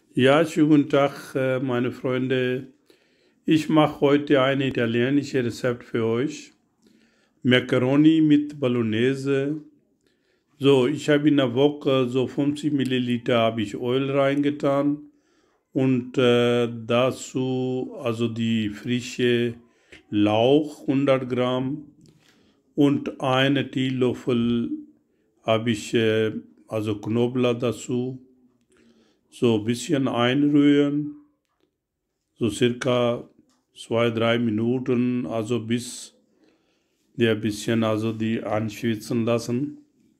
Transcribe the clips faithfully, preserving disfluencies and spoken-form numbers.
Ja, schönen guten Tag, äh, meine Freunde. Ich mache heute ein italienisches Rezept für euch. Macaroni mit Bolognese. So, ich habe in der Woche so fünfzig Milliliter habe ich Öl reingetan und äh, dazu also die frische Lauch hundert Gramm und eine Teelöffel habe ich äh, also Knoblauch dazu. So ein bisschen einrühren. So circa zwei, drei Minuten, also bis der bisschen also die anschwitzen lassen.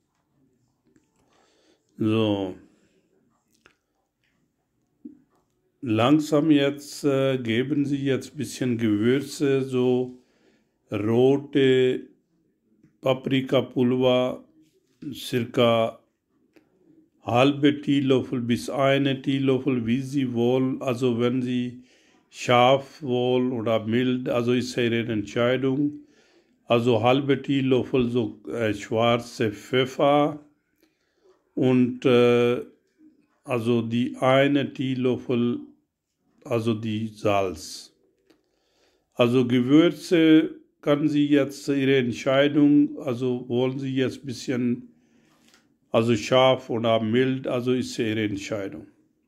So. Langsam jetzt äh, geben Sie jetzt bisschen Gewürze, so rote Paprikapulver, circa halbe Teelöffel bis eine Teelöffel, wie Sie wollen. Also wenn Sie scharf wollen oder mild, also ist Ihre Entscheidung. Also halbe Teelöffel so äh, schwarze Pfeffer und äh, also die eine Teelöffel, also die Salz. Also Gewürze kann Sie jetzt Ihre Entscheidung, also wollen Sie jetzt ein bisschen, also scharf oder mild, also ist Ihre Entscheidung.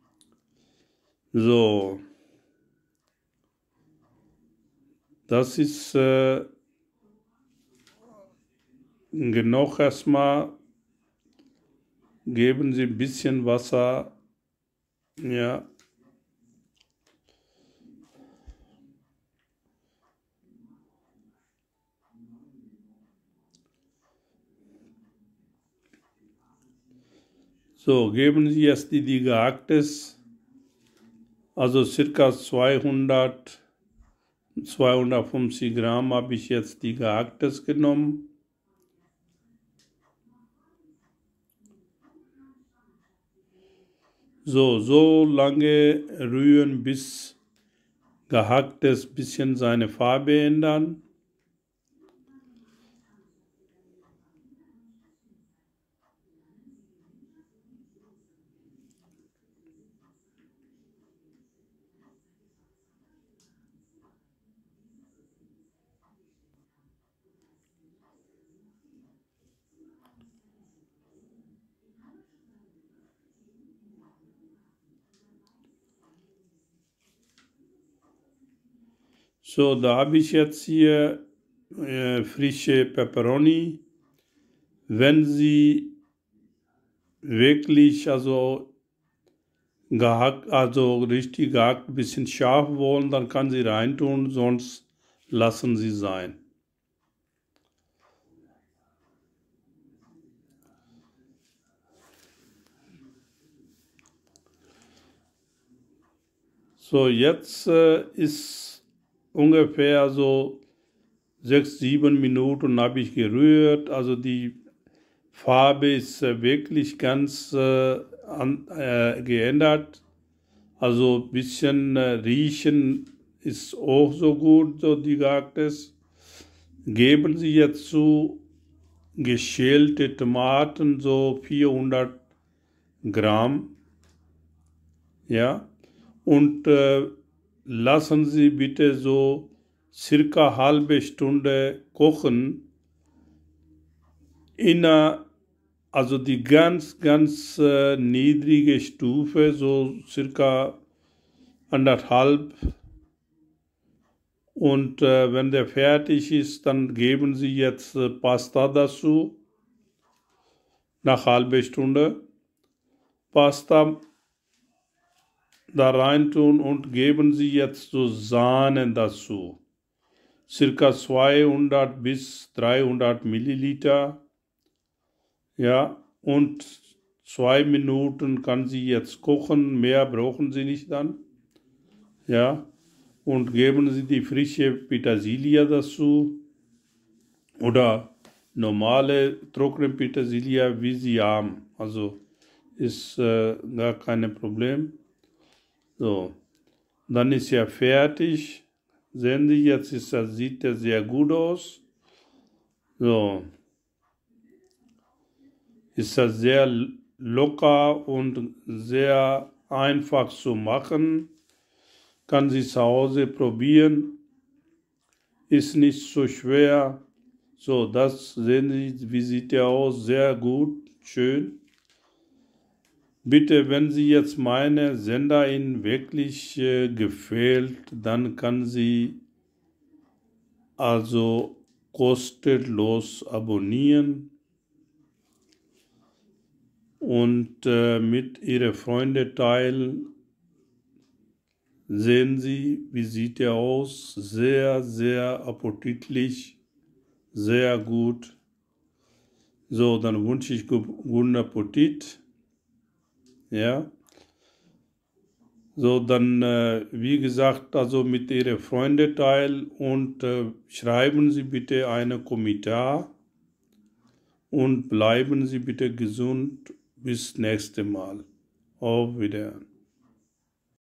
So, das ist äh, genug erstmal. Geben Sie ein bisschen Wasser, ja. So, geben Sie jetzt die, die gehacktes, also circa zweihundert, zweihundertfünfzig Gramm habe ich jetzt die gehacktes genommen. So, so lange rühren, bis gehacktes bisschen seine Farbe ändern. So, da habe ich jetzt hier äh, frische Peperoni. Wenn Sie wirklich also gehackt, also richtig gehackt, ein bisschen scharf wollen, dann kann Sie reintun, sonst lassen Sie sein. So, jetzt äh, ist ungefähr so sechs, sieben Minuten habe ich gerührt. Also die Farbe ist äh, wirklich ganz äh, an, äh, geändert. Also ein bisschen äh, riechen ist auch so gut, so die gehacktes. Geben Sie jetzt zu geschälte Tomaten, so vierhundert Gramm. Ja. Und äh, lassen Sie bitte so circa halbe Stunde kochen. In einer, also die ganz, ganz äh, niedrige Stufe, so circa anderthalb. Und äh, wenn der fertig ist, dann geben Sie jetzt äh, Pasta dazu, nach halbe Stunde. Pasta da reintun und geben Sie jetzt so Sahne dazu. Circa zweihundert bis dreihundert Milliliter. Ja, und zwei Minuten kann sie jetzt kochen, mehr brauchen Sie nicht dann. Ja, und geben Sie die frische Petersilie dazu oder normale trockene Petersilie, wie Sie haben. Also ist äh, gar kein Problem. So, dann ist er fertig. Sehen Sie, jetzt ist er, sieht er sehr gut aus. So, ist er sehr locker und sehr einfach zu machen. Kann sie zu Hause probieren. Ist nicht so schwer. So, das sehen Sie, wie sieht der aus? Sehr gut, schön. Bitte, wenn Sie jetzt meine Sender Ihnen wirklich äh, gefällt, dann kann Sie also kostenlos abonnieren und äh, mit Ihren Freunden teilen. Sehen Sie, wie sieht er aus? Sehr, sehr appetitlich, sehr gut. So, dann wünsche ich guten Appetit. Ja. So, dann, äh, wie gesagt, also mit Ihren Freunden teilen und äh, schreiben Sie bitte einen Kommentar und bleiben Sie bitte gesund. Bis nächste Mal. Auf Wiedersehen.